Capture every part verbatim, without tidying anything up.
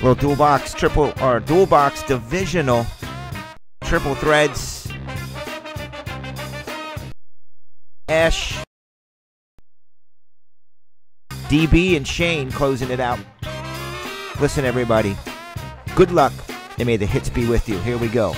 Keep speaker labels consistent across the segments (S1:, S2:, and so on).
S1: Little dual box, triple, or dual box divisional triple threads. Ash, D B, and Shane closing it out. Listen, everybody. Good luck, and may the hits be with you. Here we go.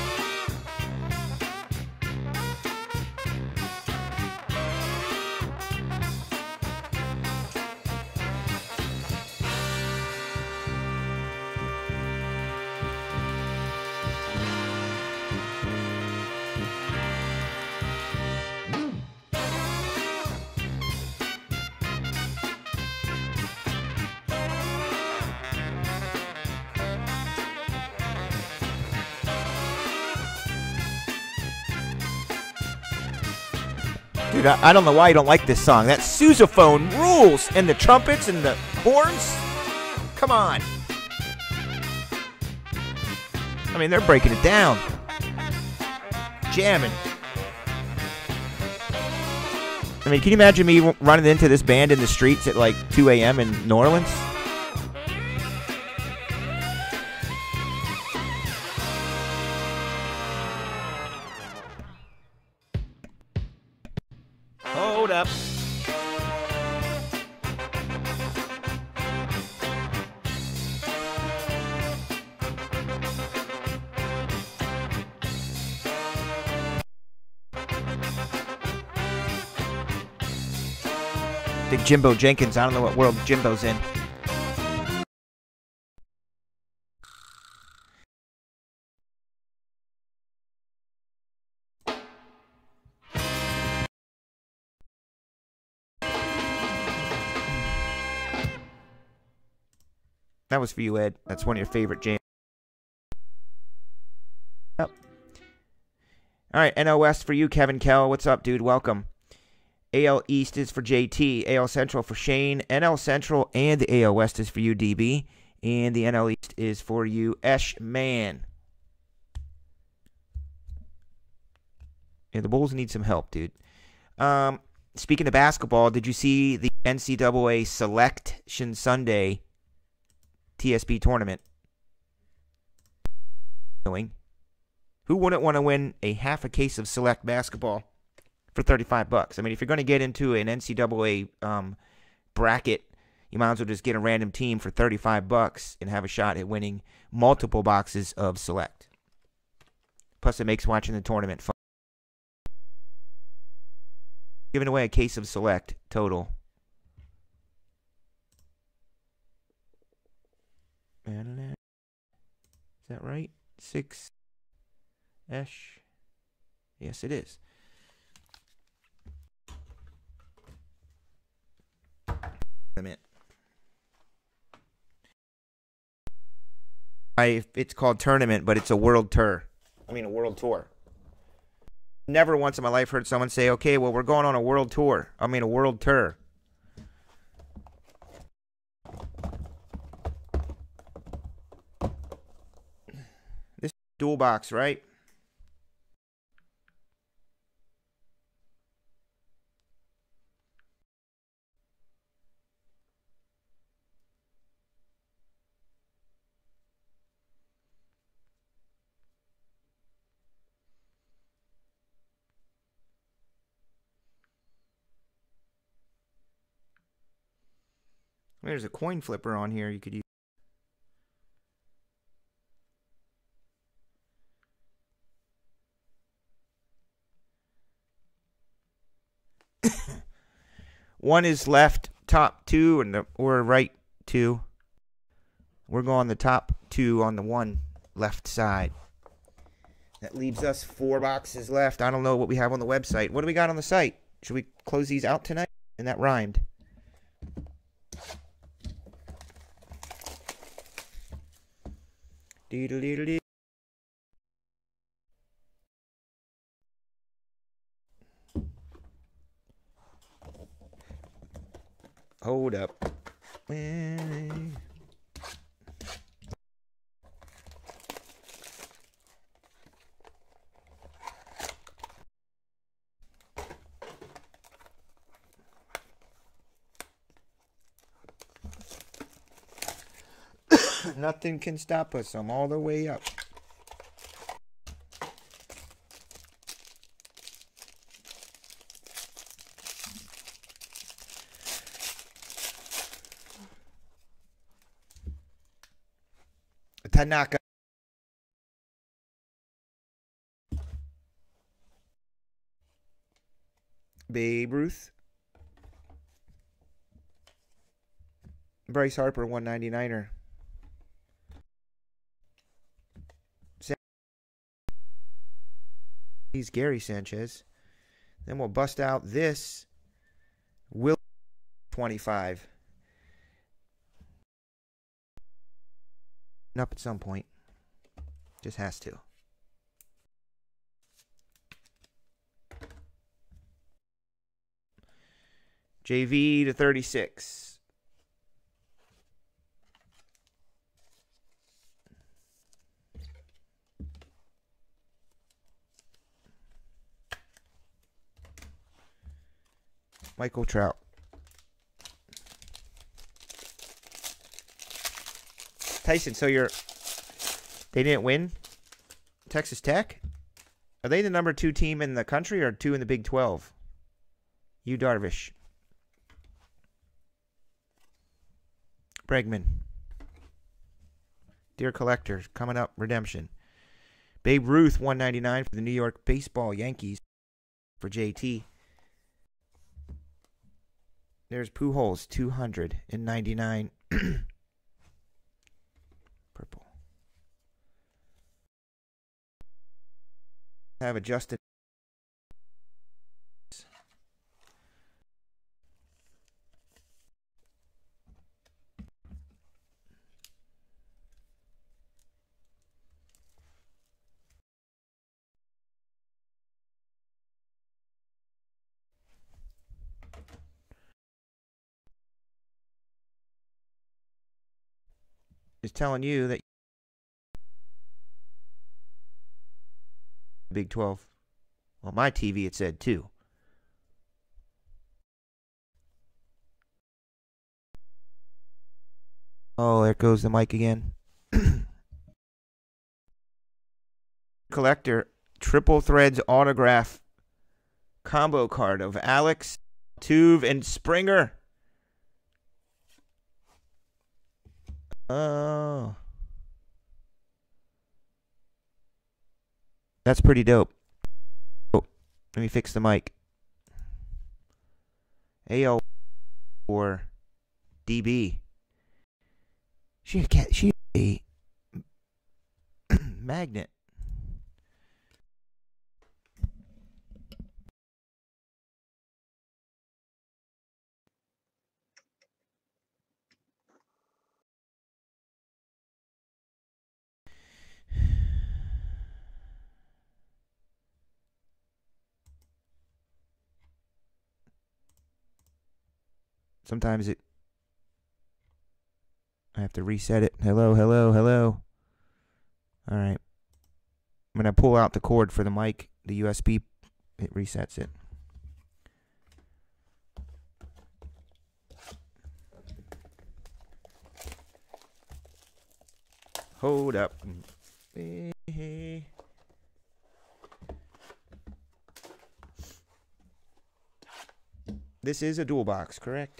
S1: Dude, I, I don't know why you don't like this song. That sousaphone rules, and the trumpets and the horns. Come on. I mean, they're breaking it down. Jamming. I mean, can you imagine me running into this band in the streets at like two A M in New Orleans? Hold up. Big Jimbo Jenkins. I don't know what world Jimbo's in. That was for you, Ed. That's one of your favorite jams. Yep. All right, N O West for you, Kevin Kell. What's up, dude? Welcome. A L East is for J T. A L Central for Shane. N L Central and the A L West is for you, D B. And the N L East is for you, Esh Man. Yeah, the Bulls need some help, dude. Um, speaking of basketball, did you see the N C double A Selection Sunday T S B tournament? Who wouldn't want to win a half a case of Select basketball for thirty-five bucks? I mean, if you're going to get into an N C double A um, bracket, you might as well just get a random team for thirty-five bucks and have a shot at winning multiple boxes of Select. Plus, it makes watching the tournament fun. Giving away a case of Select total. Is that right? Six. Esh. Yes, it is. Tournament. I. It's called tournament, but it's a world tour. I mean, a world tour. Never once in my life heard someone say, "Okay, well, we're going on a world tour." I mean, a world tour. This dual box, right? There's a coin flipper on here you could use. One is left top two and the, or right two. We're going the top two on the one left side. That leaves us four boxes left. I don't know what we have on the website. What do we got on the site? Should we close these out tonight? And that rhymed. Dee-dee-dee-dee. Hold up. Nothing can stop us. I'm all the way up. Tanaka. Babe Ruth. Bryce Harper, one ninety-niner. He's Gary Sanchez. Then we'll bust out this Will twenty-five. Up at some point. Just has to. J V to thirty-six. Michael Trout. Tyson, so you're... They didn't win? Texas Tech? Are they the number two team in the country or two in the Big twelve? Yu Darvish. Bregman. Dear Collector, coming up, redemption. Babe Ruth, one ninety-nine for the New York Baseball Yankees for J T. There's Pujols, two ninety-nine. Purple. Have adjusted. Is telling you that Big twelve. Well, my T V it said two. Oh, there goes the mic again. Collector, triple threads autograph combo card of Alex, Tuve, and Springer. Oh. That's pretty dope. Oh, let me fix the mic. A O or D B. She can't. She a magnet. Sometimes it, I have to reset it. Hello, hello, hello. All right. When I pull out the cord for the mic, the U S B, it resets it. Hold up. This is a dual box, correct?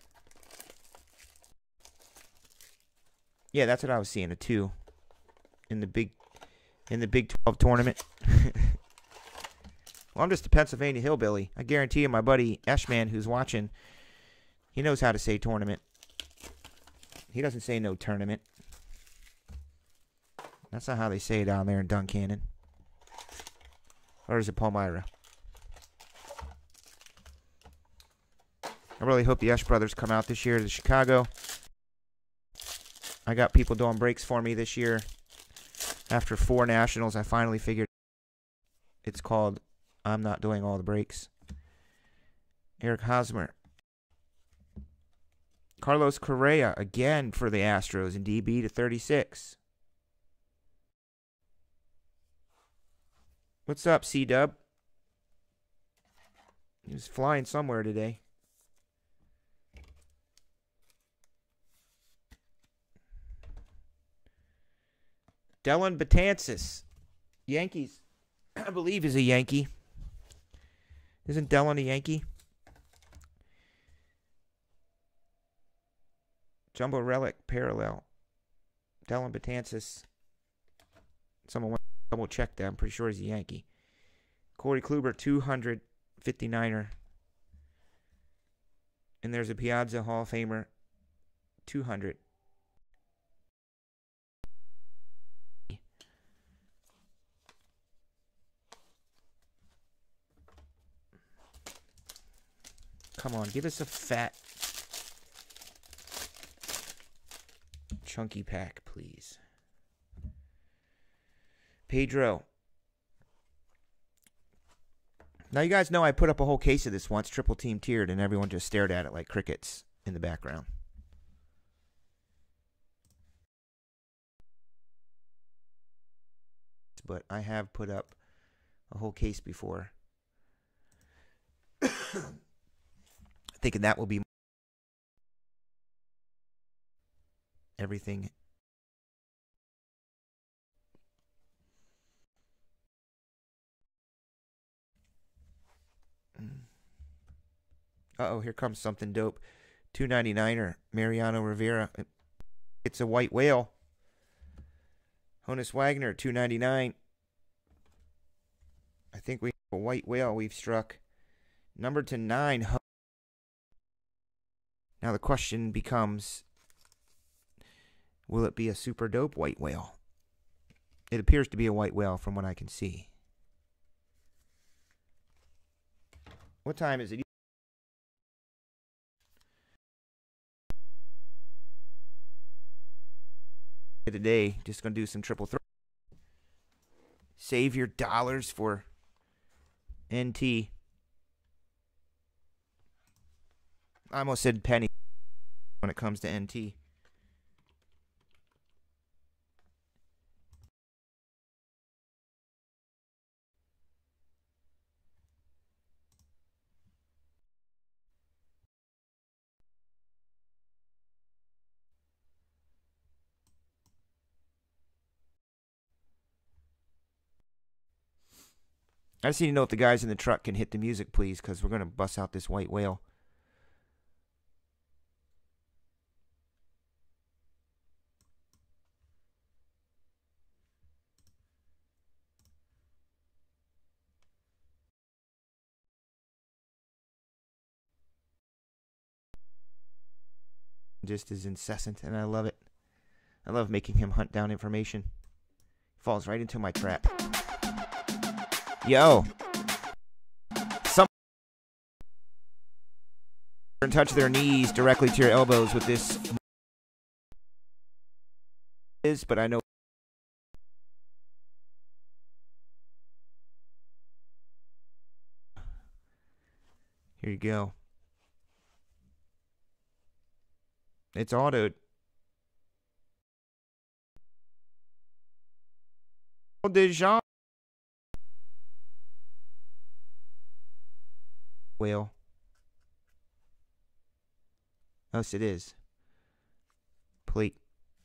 S1: Yeah, that's what I was seeing, a two in the big in the Big twelve tournament. Well, I'm just a Pennsylvania hillbilly. I guarantee you my buddy Eshman, who's watching, he knows how to say tournament. He doesn't say no tournament. That's not how they say it down there in Duncannon. Or is it Palmyra? I really hope the Esch brothers come out this year to Chicago. I got people doing breaks for me this year. After four nationals, I finally figured it's called I'm Not Doing All the Breaks. Eric Hosmer. Carlos Correa again for the Astros in D B to thirty-six. What's up, C-Dub? He was flying somewhere today. Dellin Betances. Yankees. I believe is a Yankee. Isn't Dellin a Yankee? Jumbo Relic parallel. Dellin Betances. Someone want to double check that. I'm pretty sure he's a Yankee. Corey Kluber, two hundred fifty-niner. And there's a Piazza Hall of Famer, two hundred. Come on, give us a fat, chunky pack, please. Pedro. Now, you guys know I put up a whole case of this once, triple team tiered, and everyone just stared at it like crickets in the background. But I have put up a whole case before. Thinking that will be everything. Uh-oh, here comes something dope. two ninety-niner, Mariano Rivera. It's a white whale. Honus Wagner, two ninety-nine. I think we have a white whale we've struck. Number to nine. Now the question becomes, will it be a super dope white whale? It appears to be a white whale from what I can see. What time is it? Today, just going to do some triple throw. Save your dollars for N T. I almost said penny when it comes to N T. I just need to know if the guys in the truck can hit the music, please, because we're going to bust out this white whale. Just as incessant, and I love it. I love making him hunt down information. Falls right into my trap. Yo. Some and touch their knees directly to your elbows with this. Is, but I know. Here you go. It's autoed. Dejan. Whale. Yes, it is. Plate.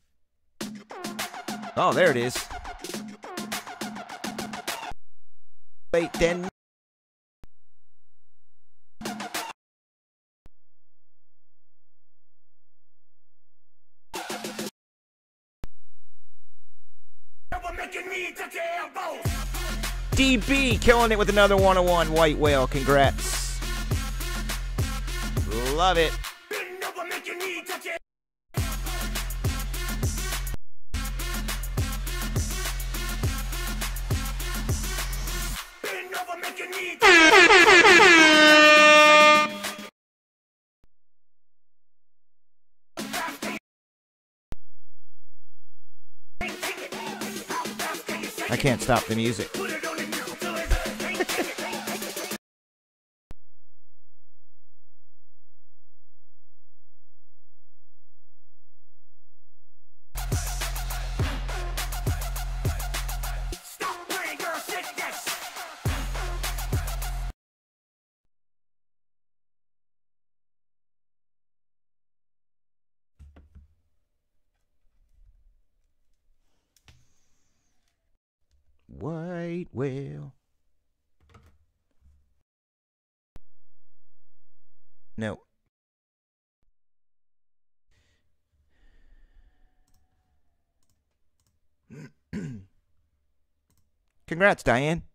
S1: Oh, there it is. Wait, then. D B killing it with another one oh one white whale. Congrats. Love it. I can't stop the music. great whale. No. Congrats, Diane.